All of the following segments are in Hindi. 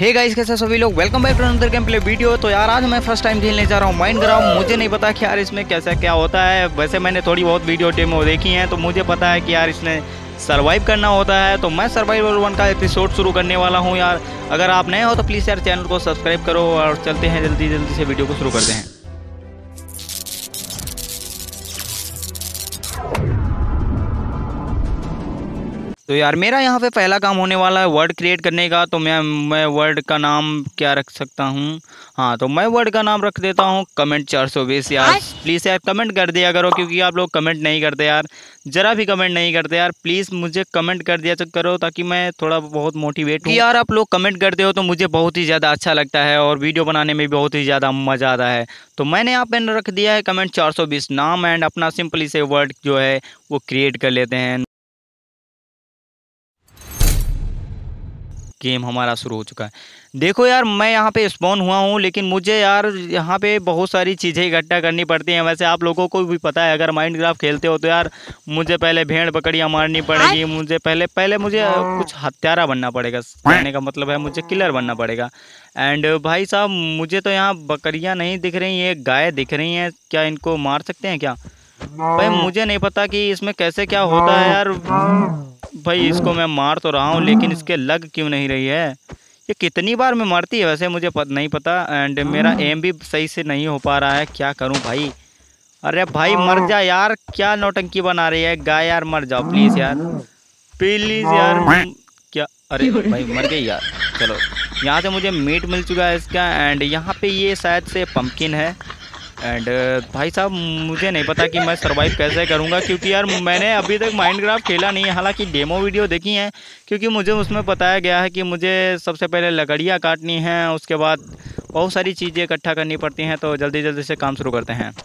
हे गाइस, कैसे सभी लोग, welcome back to another game play video. तो यार आज मैं फर्स्ट टाइम खेलने जा रहा हूँ माइनक्राफ्ट। मुझे नहीं पता कि यार इसमें कैसा क्या होता है। वैसे मैंने थोड़ी बहुत वीडियो डेमो देखी हैं तो मुझे पता है कि यार इसमें सर्वाइव करना होता है। तो मैं सर्वाइवल 1 का एपिसोड शुरू करने वाला हूँ यार। अगर आप नए हो तो प्लीज़ यार चैनल को सब्सक्राइब करो और चलते हैं जल्दी जल्दी से वीडियो को शुरू करते हैं। तो यार मेरा यहाँ पे पहला काम होने वाला है वर्ड क्रिएट करने का। तो मैं वर्ड का नाम क्या रख सकता हूँ? हाँ, तो मैं वर्ड का नाम रख देता हूँ कमेंट 420। यार प्लीज़ यार कमेंट कर दिया करो, क्योंकि आप लोग कमेंट नहीं करते यार, ज़रा भी कमेंट नहीं करते यार। प्लीज़ मुझे कमेंट कर दिया करो ताकि मैं थोड़ा बहुत मोटिवेट हूँ। यार आप लोग कमेंट करते हो तो मुझे बहुत ही ज़्यादा अच्छा लगता है और वीडियो बनाने में बहुत ही ज़्यादा मज़ा आता है। तो मैंने यहाँ पे रख दिया है कमेंट 420 नाम एंड अपना सिंपली से वर्ड जो है वो क्रिएट कर लेते हैं। गेम हमारा शुरू हो चुका है। देखो यार मैं यहाँ पे स्पॉन हुआ हूँ, लेकिन मुझे यार यहाँ पे बहुत सारी चीज़ें इकट्ठा करनी पड़ती हैं। वैसे आप लोगों को भी पता है, अगर माइनक्राफ्ट खेलते हो तो यार मुझे पहले भेड़ बकरियाँ मारनी पड़ेगी। मुझे पहले मुझे कुछ हत्यारा बनना पड़ेगा। कहने का मतलब है मुझे किलर बनना पड़ेगा। एंड भाई साहब मुझे तो यहाँ बकरियाँ नहीं दिख रही, ये गाय दिख रही हैं। क्या इनको मार सकते हैं क्या? भाई मुझे नहीं पता कि इसमें कैसे क्या होता है यार। भाई इसको मैं मार तो रहा हूँ लेकिन इसके लग क्यों नहीं रही है? ये कितनी बार में मारती है वैसे मुझे नहीं पता। एंड मेरा एम भी सही से नहीं हो पा रहा है। क्या करूँ भाई? अरे भाई मर जा यार, क्या नौटंकी बना रही है गाय। यार मर जाओ प्लीज़ यार, प्लीज़ यार। क्या? अरे भाई मर गई यार। चलो यहाँ से मुझे मीट मिल चुका है इसका। एंड यहाँ पे ये शायद से पंपकिन है। एंड भाई साहब मुझे नहीं पता कि मैं सर्वाइव कैसे करूंगा, क्योंकि यार मैंने अभी तक माइनक्राफ्ट खेला नहीं है। हालांकि डेमो वीडियो देखी है, क्योंकि मुझे उसमें बताया गया है कि मुझे सबसे पहले लकड़ियाँ काटनी हैं, उसके बाद बहुत सारी चीज़ें इकट्ठा करनी पड़ती हैं। तो जल्दी जल्दी से काम शुरू करते हैं।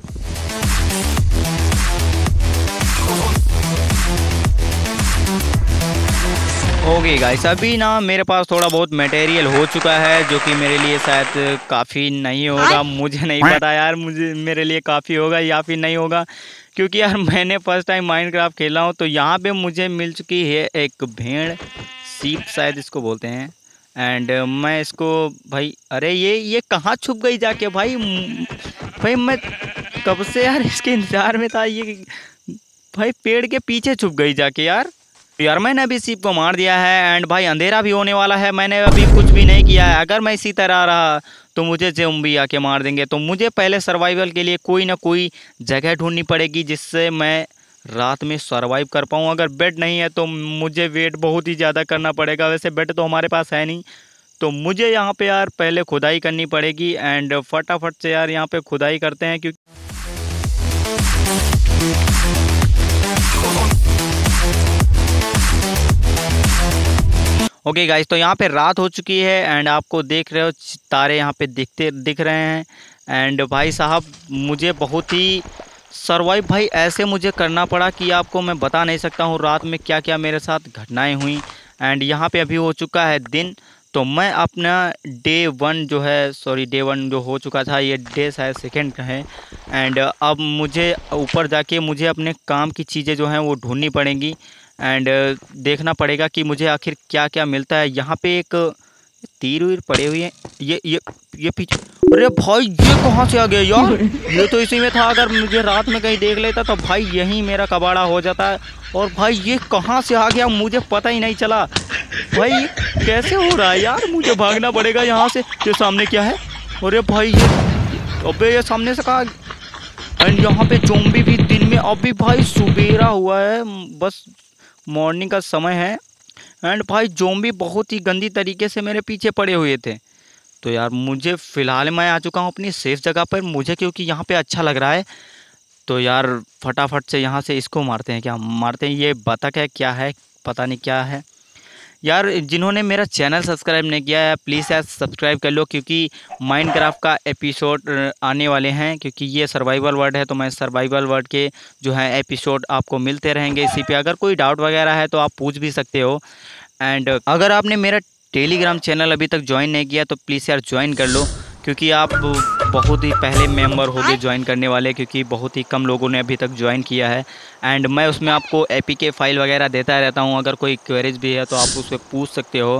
ओके गाइस, अभी ना मेरे पास थोड़ा बहुत मटेरियल हो चुका है, जो कि मेरे लिए शायद काफ़ी नहीं होगा। मुझे नहीं पता यार, मुझे मेरे लिए काफ़ी होगा या फिर नहीं होगा, क्योंकि यार मैंने फर्स्ट टाइम माइनक्राफ्ट खेला हूँ। तो यहाँ पे मुझे मिल चुकी है एक भेड़, सीप शायद इसको बोलते हैं। एंड मैं इसको भाई, अरे ये कहाँ छुप गई जाके भाई? भाई मैं कब से यार इसके इंतज़ार में था। ये भाई पेड़ के पीछे छुप गई जाके यार। यार मैंने अभी सीप को मार दिया है। एंड भाई अंधेरा भी होने वाला है, मैंने अभी कुछ भी नहीं किया है। अगर मैं इसी तरह रहा तो मुझे ज़ॉम्बी आके मार देंगे। तो मुझे पहले सर्वाइवल के लिए कोई ना कोई जगह ढूंढनी पड़ेगी जिससे मैं रात में सर्वाइव कर पाऊँ। अगर बेड नहीं है तो मुझे वेट बहुत ही ज़्यादा करना पड़ेगा। वैसे बेड तो हमारे पास है नहीं, तो मुझे यहाँ पे यार पहले खुदाई करनी पड़ेगी। एंड फटाफट से यार यहाँ पे खुदाई करते हैं, क्योंकि ओके गाइस, तो यहाँ पे रात हो चुकी है। एंड आपको देख रहे हो तारे यहाँ पे दिख रहे हैं। एंड भाई साहब मुझे बहुत ही सर्वाइव भाई ऐसे मुझे करना पड़ा कि आपको मैं बता नहीं सकता हूँ रात में क्या क्या मेरे साथ घटनाएं हुई। एंड यहाँ पे अभी हो चुका है दिन। तो मैं अपना डे 1 जो है, सॉरी डे 1 जो हो चुका था, ये डे शायद सेकेंड का है। एंड अब मुझे ऊपर जाके मुझे अपने काम की चीज़ें जो हैं वो ढूंढनी पड़ेंगी। एंड देखना पड़ेगा कि मुझे आखिर क्या क्या मिलता है। यहाँ पे एक तीर वीर पड़े हुए हैं। ये पीछे, अरे भाई ये कहाँ से आ गया यार? ये तो इसी में था। अगर मुझे रात में कहीं देख लेता तो भाई यही मेरा कबाड़ा हो जाता है। और भाई ये कहाँ से आ गया मुझे पता ही नहीं चला। भाई ये कैसे हो रहा है यार? मुझे भागना पड़ेगा यहाँ से। ये सामने क्या है? अरे भाई ये, अबे ये सामने से कहा। एंड यहाँ पे ज़ॉम्बी भी दिन में, अभी भाई सुबेरा हुआ है, बस मॉर्निंग का समय है। एंड भाई ज़ॉम्बी बहुत ही गंदी तरीके से मेरे पीछे पड़े हुए थे। तो यार मुझे फ़िलहाल मैं आ चुका हूँ अपनी सेफ जगह पर, मुझे क्योंकि यहाँ पे अच्छा लग रहा है। तो यार फटाफट से यहाँ से इसको मारते हैं। क्या मारते हैं? ये बतख है क्या है, पता नहीं क्या है यार। जिन्होंने मेरा चैनल सब्सक्राइब नहीं किया है प्लीज़ यार सब्सक्राइब कर लो, क्योंकि माइनक्राफ्ट का एपिसोड आने वाले हैं। क्योंकि ये सर्वाइवल वर्ल्ड है तो मैं सर्वाइवल वर्ल्ड के जो है एपिसोड आपको मिलते रहेंगे इसी पे। अगर कोई डाउट वगैरह है तो आप पूछ भी सकते हो। एंड अगर आपने मेरा टेलीग्राम चैनल अभी तक ज्वाइन नहीं किया तो प्लीज़ यार ज्वाइन कर लो, क्योंकि आप बहुत ही पहले मेंबर होगे ज्वाइन करने वाले, क्योंकि बहुत ही कम लोगों ने अभी तक ज्वाइन किया है। एंड मैं उसमें आपको एपीके फाइल वगैरह देता रहता हूँ। अगर कोई क्वेरीज भी है तो आप उससे पूछ सकते हो।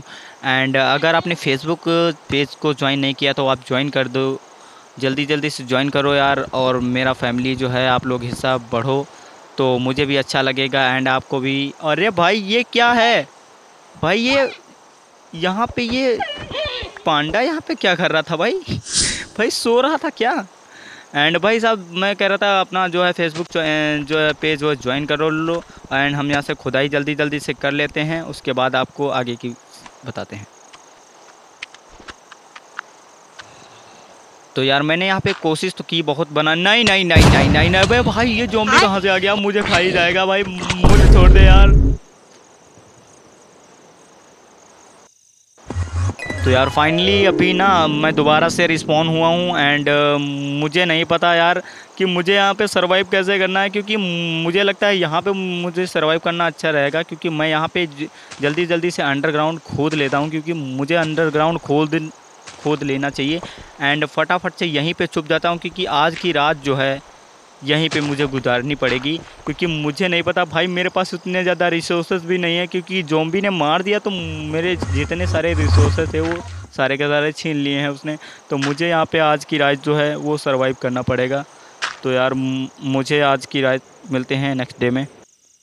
एंड अगर आपने फेसबुक पेज को ज्वाइन नहीं किया तो आप ज्वाइन कर दो, जल्दी जल्दी से ज्वाइन करो यार, और मेरा फैमिली जो है आप लोग हिस्सा बढ़ो तो मुझे भी अच्छा लगेगा एंड आपको भी। अरे भाई ये क्या है भाई, ये यहाँ पे ये पांडा यहाँ पे क्या कर रहा था भाई? भाई सो रहा था क्या? एंड भाई साहब मैं कह रहा था अपना जो है फेसबुक जो है पेज वो ज्वाइन कर लो एंड हम यहाँ से खुदाई जल्दी जल्दी से कर लेते हैं, उसके बाद आपको आगे की बताते हैं। तो यार मैंने यहाँ पे कोशिश तो की बहुत बना, नहीं नहीं नहीं नहीं नहीं नहीं भाई ये ज़ॉम्बी कहाँ से आ गया? मुझे खा ही जाएगा भाई, मुझे छोड़ दे यार। तो यार फाइनली अभी ना मैं दोबारा से रिस्पॉन हुआ हूँ एंड मुझे नहीं पता यार कि मुझे यहाँ पे सरवाइव कैसे करना है, क्योंकि मुझे लगता है यहाँ पे मुझे सरवाइव करना अच्छा रहेगा, क्योंकि मैं यहाँ पे जल्दी जल्दी से अंडरग्राउंड खोद लेता हूँ, क्योंकि मुझे अंडरग्राउंड खोद लेना चाहिए एंड फटाफट से यहीं पे छुप जाता हूँ, क्योंकि आज की रात जो है यहीं पे मुझे गुजारनी पड़ेगी, क्योंकि मुझे नहीं पता भाई मेरे पास उतने ज़्यादा रिसोर्सेज भी नहीं है, क्योंकि ज़ॉम्बी ने मार दिया तो मेरे जितने सारे रिसोर्सेज थे वो सारे के सारे छीन लिए हैं उसने। तो मुझे यहाँ पे आज की रात जो है वो सरवाइव करना पड़ेगा। तो यार मुझे आज की रात मिलते हैं नेक्स्ट डे में।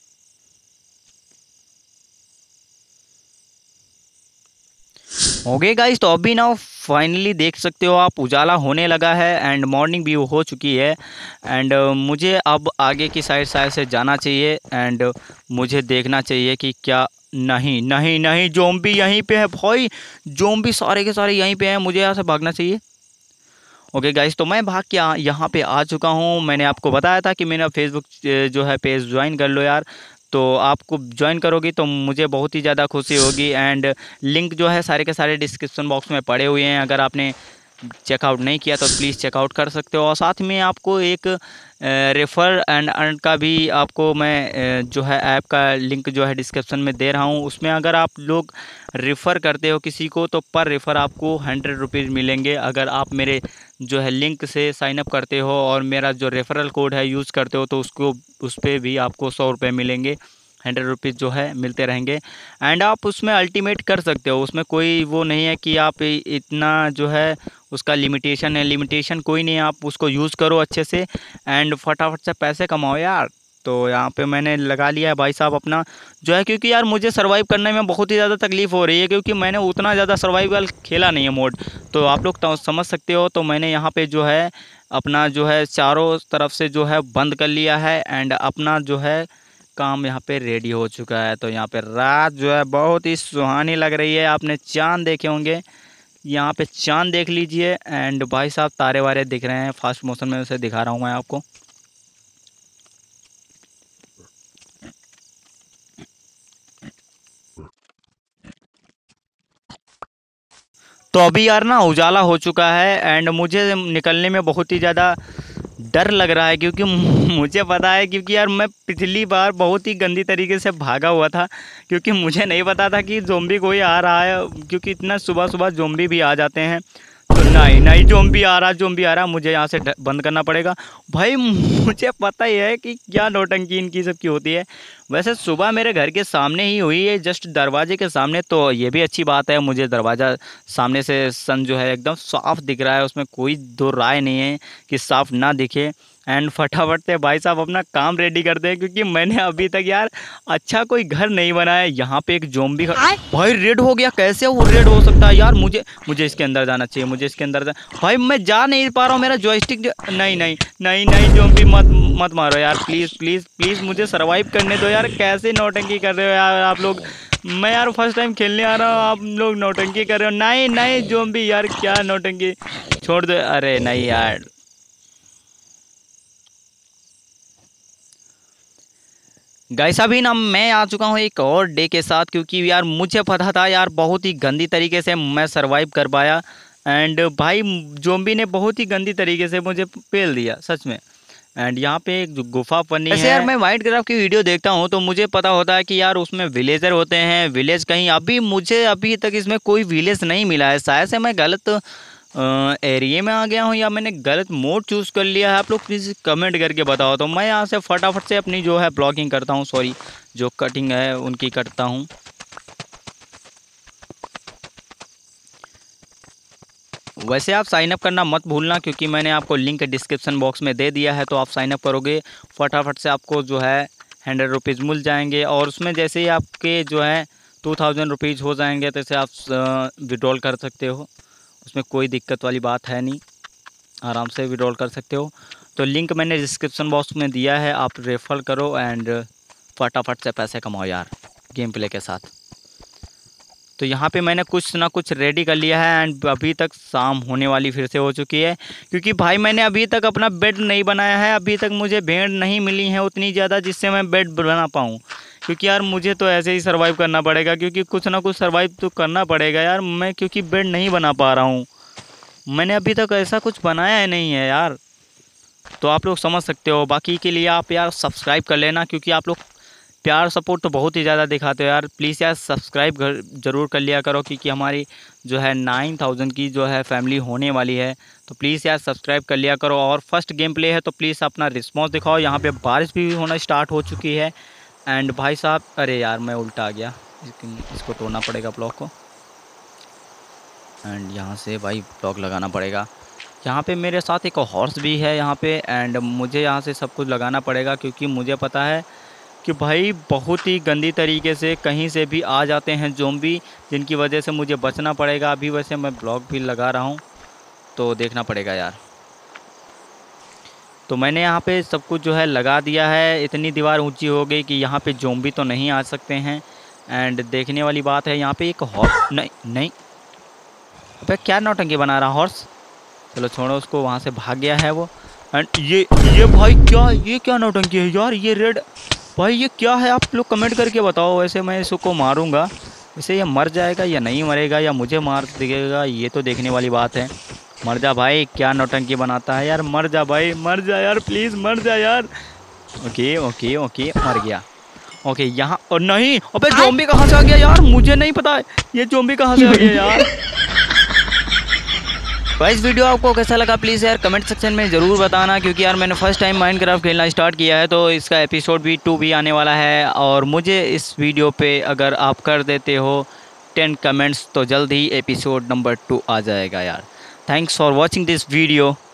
ओके गाइस, तो अभी ना फाइनली देख सकते हो आप उजाला होने लगा है एंड मॉर्निंग भी हो चुकी है एंड मुझे अब आगे की साइड से जाना चाहिए एंड मुझे देखना चाहिए कि क्या। नहीं नहीं नहीं, ज़ॉम्बी यहीं पे है भाई, ज़ॉम्बी सारे के सारे यहीं पे हैं, मुझे यहाँ से भागना चाहिए। ओके गाइस, तो मैं भाग के यहाँ पे आ चुका हूँ। मैंने आपको बताया था कि मेरा फेसबुक जो है पेज ज्वाइन कर लो यार, तो आपको ज्वाइन करोगी तो मुझे बहुत ही ज़्यादा खुशी होगी एंड लिंक जो है सारे के सारे डिस्क्रिप्शन बॉक्स में पड़े हुए हैं, अगर आपने चेकआउट नहीं किया तो प्लीज़ चेकआउट कर सकते हो। और साथ में आपको एक रेफ़र एंड अर्न का भी आपको मैं जो है ऐप का लिंक जो है डिस्क्रिप्शन में दे रहा हूँ, उसमें अगर आप लोग रेफ़र करते हो किसी को तो पर रेफ़र आपको 100 रुपीज़ मिलेंगे। अगर आप मेरे जो है लिंक से साइन अप करते हो और मेरा जो रेफ़रल कोड है यूज़ करते हो तो उसको उस पर भी आपको 100 रुपये मिलेंगे, 100 रुपीज़ जो है मिलते रहेंगे एंड आप उसमें अल्टीमेट कर सकते हो। उसमें कोई वो नहीं है कि आप इतना जो है उसका लिमिटेशन है, लिमिटेशन कोई नहीं है, आप उसको यूज़ करो अच्छे से एंड फटाफट से पैसे कमाओ यार। तो यहाँ पे मैंने लगा लिया है भाई साहब अपना जो है, क्योंकि यार मुझे सर्वाइव करने में बहुत ही ज़्यादा तकलीफ़ हो रही है, क्योंकि मैंने उतना ज़्यादा सर्वाइवल खेला नहीं है मोड, तो आप लोग तो समझ सकते हो। तो मैंने यहाँ पे जो है अपना जो है चारों तरफ से जो है बंद कर लिया है एंड अपना जो है काम यहाँ पे रेडी हो चुका है। तो यहाँ पे रात जो है बहुत ही सुहानी लग रही है, आपने चांद देखे होंगे, यहाँ पे चांद देख लीजिए एंड भाई साहब तारे वारे दिख रहे हैं, फास्ट मोशन में उसे दिखा रहा हूँ मैं आपको। तो अभी यार ना उजाला हो चुका है एंड मुझे निकलने में बहुत ही ज़्यादा डर लग रहा है, क्योंकि मुझे पता है, क्योंकि यार मैं पिछली बार बहुत ही गंदी तरीके से भागा हुआ था, क्योंकि मुझे नहीं पता था कि ज़ॉम्बी कोई आ रहा है, क्योंकि इतना सुबह सुबह ज़ॉम्बी भी आ जाते हैं। तो नहीं नहीं, ज़ॉम्बी आ रहा, ज़ॉम्बी आ रहा, मुझे यहाँ से बंद करना पड़ेगा भाई। मुझे पता ही है कि क्या नौटंकी इनकी सबकी होती है। वैसे सुबह मेरे घर के सामने ही हुई है, जस्ट दरवाजे के सामने, तो ये भी अच्छी बात है, मुझे दरवाज़ा सामने से सन जो है एकदम साफ दिख रहा है, उसमें कोई दो राय नहीं है कि साफ ना दिखे। एंड फटाफट से भाई साहब अपना काम रेडी कर दें, क्योंकि मैंने अभी तक यार अच्छा कोई घर नहीं बनाया। यहाँ पे एक ज़ॉम्बी भाई रेड हो गया, कैसे वो रेड हो सकता है यार? मुझे इसके अंदर जाना चाहिए, मुझे इसके अंदर भाई मैं जा नहीं पा रहा हूँ, मेरा जॉयस्टिक नहीं नहीं नहीं नहीं, ज़ॉम्बी मत मारो यार, प्लीज़ प्लीज़ प्लीज़ मुझे सर्वाइव करने दो यार। कैसे नौटंकी कर रहे हो यार आप लोग? मैं यार फर्स्ट टाइम खेलने आ रहा हूँ, आप लोग नौटंकी कर रहे हो। नहीं नहीं ज़ॉम्बी यार, क्या नौटंकी, छोड़ दो। अरे नहीं यार, गाइस अभी ना मैं आ चुका हूँ एक और डे के साथ, क्योंकि यार मुझे पता था यार बहुत ही गंदी तरीके से मैं सरवाइव कर पाया एंड भाई ज़ॉम्बी ने बहुत ही गंदी तरीके से मुझे पेल दिया सच में। एंड यहाँ पे एक जो गुफा बनी है, यार मैं वाइट क्राफ्ट की वीडियो देखता हूँ तो मुझे पता होता है कि यार उसमें विलेजर होते हैं, विलेज कहीं मुझे अभी तक इसमें कोई विलेज नहीं मिला है। शायद से मैं गलत एरिया में आ गया हूँ या मैंने गलत मोड चूज़ कर लिया है, आप लोग प्लीज़ कमेंट करके बताओ। तो मैं यहाँ से फटाफट से अपनी जो है ब्लॉगिंग करता हूँ, सॉरी जो कटिंग है उनकी करता हूँ। वैसे आप साइन अप करना मत भूलना, क्योंकि मैंने आपको लिंक डिस्क्रिप्शन बॉक्स में दे दिया है। तो आप साइन अप करोगे फटाफट से आपको जो है 100 रुपीज़ मिल जाएंगे, और उसमें जैसे ही आपके जो है 2000 रुपीज़ हो जाएंगे तैसे आप विड्रॉल कर सकते हो। उसमें कोई दिक्कत वाली बात है नहीं, आराम से विड्रॉल कर सकते हो। तो लिंक मैंने डिस्क्रिप्शन बॉक्स में दिया है, आप रेफर करो एंड फटाफट से पैसे कमाओ यार गेम प्ले के साथ। तो यहाँ पे मैंने कुछ ना कुछ रेडी कर लिया है एंड अभी तक शाम होने वाली फिर से हो चुकी है, क्योंकि भाई मैंने अभी तक अपना बेड नहीं बनाया है। अभी तक मुझे भेड़ नहीं मिली है उतनी ज़्यादा जिससे मैं बेड बना पाऊँ, क्योंकि यार मुझे तो ऐसे ही सर्वाइव करना पड़ेगा, क्योंकि कुछ ना कुछ सर्वाइव तो करना पड़ेगा यार। मैं क्योंकि बेड नहीं बना पा रहा हूँ, मैंने अभी तक ऐसा कुछ बनाया ही नहीं है यार। तो आप लोग समझ सकते हो। बाकी के लिए आप यार सब्सक्राइब कर लेना, क्योंकि आप लोग प्यार सपोर्ट तो बहुत ही ज़्यादा दिखाते हो यार। प्लीज़ यार सब्सक्राइब ज़रूर कर लिया करो, क्योंकि हमारी जो है 9000 की जो है फैमिली होने वाली है। तो प्लीज़ यार सब्सक्राइब कर लिया करो। और फर्स्ट गेम प्ले है तो प्लीज़ अपना रिस्पॉन्स दिखाओ। यहाँ पे बारिश भी होना स्टार्ट हो चुकी है एंड भाई साहब, अरे यार मैं उल्टा आ गया, इसको तोड़ना पड़ेगा ब्लॉक को एंड यहाँ से भाई ब्लॉक लगाना पड़ेगा। यहाँ पे मेरे साथ एक हॉर्स भी है यहाँ पे एंड मुझे यहाँ से सब कुछ लगाना पड़ेगा, क्योंकि मुझे पता है कि भाई बहुत ही गंदी तरीके से कहीं से भी आ जाते हैं ज़ॉम्बी, जिनकी वजह से मुझे बचना पड़ेगा। अभी वैसे मैं ब्लॉक भी लगा रहा हूँ, तो देखना पड़ेगा यार। तो मैंने यहाँ पे सब कुछ जो है लगा दिया है। इतनी दीवार ऊंची हो गई कि यहाँ पे ज़ॉम्बी तो नहीं आ सकते हैं। एंड देखने वाली बात है यहाँ पे एक हॉर्स, नहीं अबे क्या नौटंकी बना रहा हॉर्स। चलो छोड़ो उसको, वहाँ से भाग गया है वो। एंड ये भाई क्या, ये क्या नौटंकी है यार। ये रेड भाई ये क्या है, आप लोग कमेंट करके बताओ। वैसे मैं इसको मारूंगा, वैसे ये मर जाएगा या नहीं मरेगा, या मुझे मार देगा, ये तो देखने वाली बात है। मर जा भाई, क्या नौटंकी बनाता है यार। मर जा भाई, मर जा यार, प्लीज़ मर जा यार। ओके ओके ओके, मर गया। ओके यहाँ, और नहीं अबे ज़ॉम्बी कहाँ से आ गया यार, मुझे नहीं पता ये ज़ॉम्बी कहाँ से आ गया यार। गाइस वीडियो आपको कैसा लगा प्लीज़ यार कमेंट सेक्शन में ज़रूर बताना, क्योंकि यार मैंने फर्स्ट टाइम माइनक्राफ्ट खेलना स्टार्ट किया है। तो इसका एपिसोड भी 2 भी आने वाला है, और मुझे इस वीडियो पे अगर आप कर देते हो 10 कमेंट्स तो जल्द ही एपिसोड नंबर 2 आ जाएगा यार। Thanks for watching this video.